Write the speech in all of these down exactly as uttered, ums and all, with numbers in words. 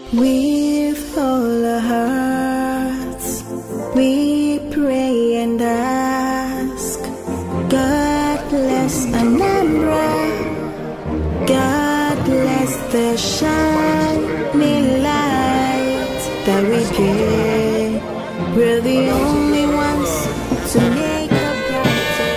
With all our hearts, we pray and ask, God bless Anambra, God bless the shining light that we get. We're the only ones to make a brighter.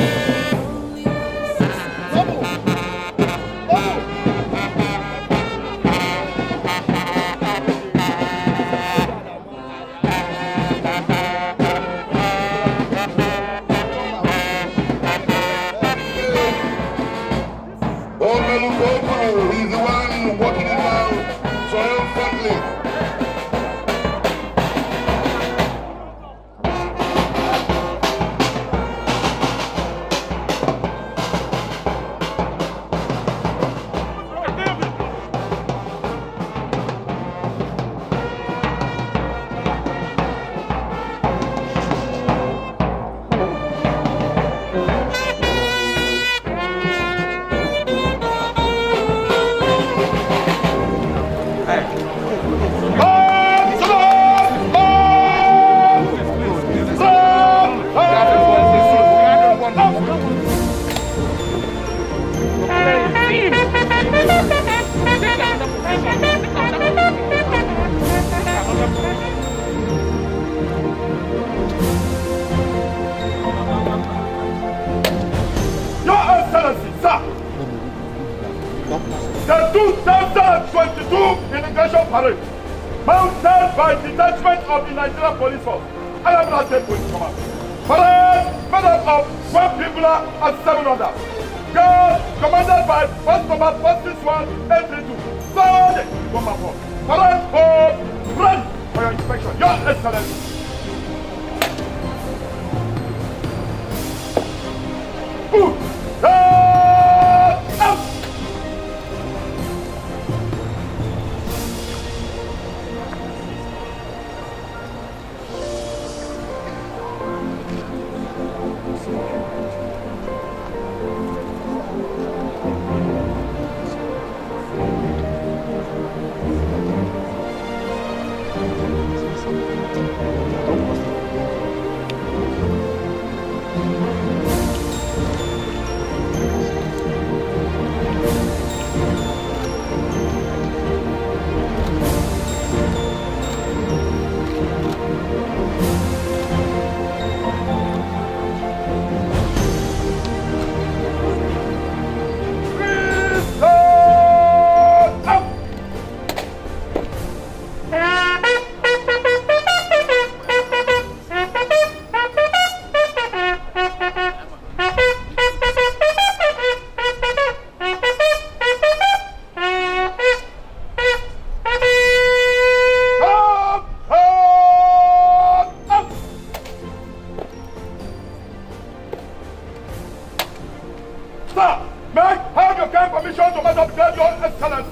He's the one walking it out triumphantly. The two thousand twenty-two Integration Parade, mounted by detachment of the Nigerian Police Force, Anambra State Police Command. Parade made up of one people and seven others. Guard commanded by First Combat four six one eight three two. Sergeant Chukwuma. Parade for ready for your inspection, Your Excellency. Good. Out. Sir, may I have your kind permission to measure the Your Excellency?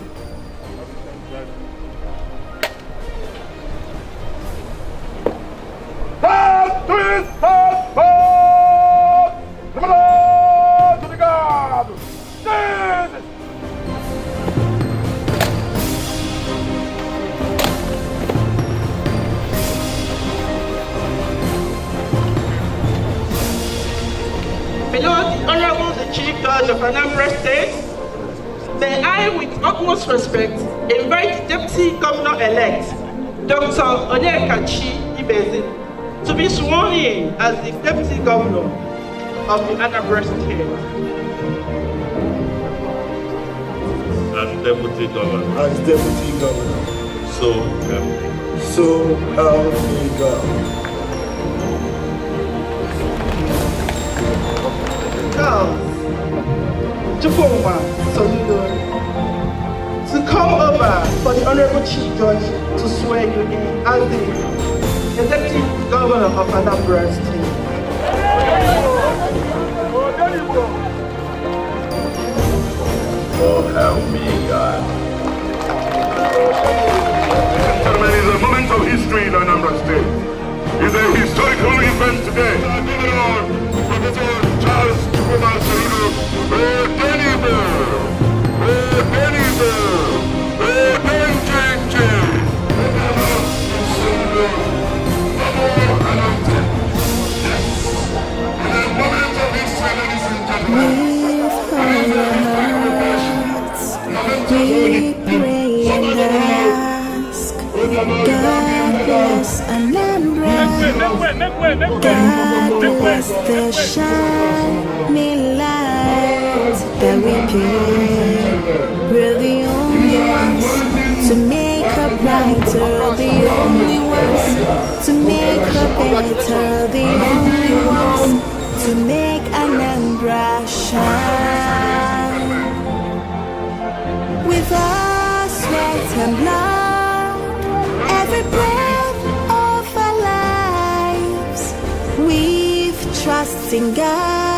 Stand to his stand forward! To the guard! Jesus! Below the Honorable the Chief Judge of Anambra State, may I, with utmost respect, invite Deputy Governor-elect, Doctor Onyekachi Ibezin, to be sworn in as the Deputy Governor of the Anambra State. As Deputy Governor. As Deputy Governor. So help me. So help me God. Girls, Chukwuma, Soludo, to come over for the Honorable Chief Judge to swear you in as the Executive Governor of Anambra State. Oh, help me, God. Gentlemen, it's a moment of history in Anambra State. It's a historical event today. Professor Charles Chukwuma Soludo, Handover, Handover, Handover. We pray and ask, God bless Anambra, God bless the shining light that we pay. We're the only ones to make her brighter, the only ones to make her better, the only ones to make Anambra shine. With our sweat and blood, every breath of our lives, we've trust in God.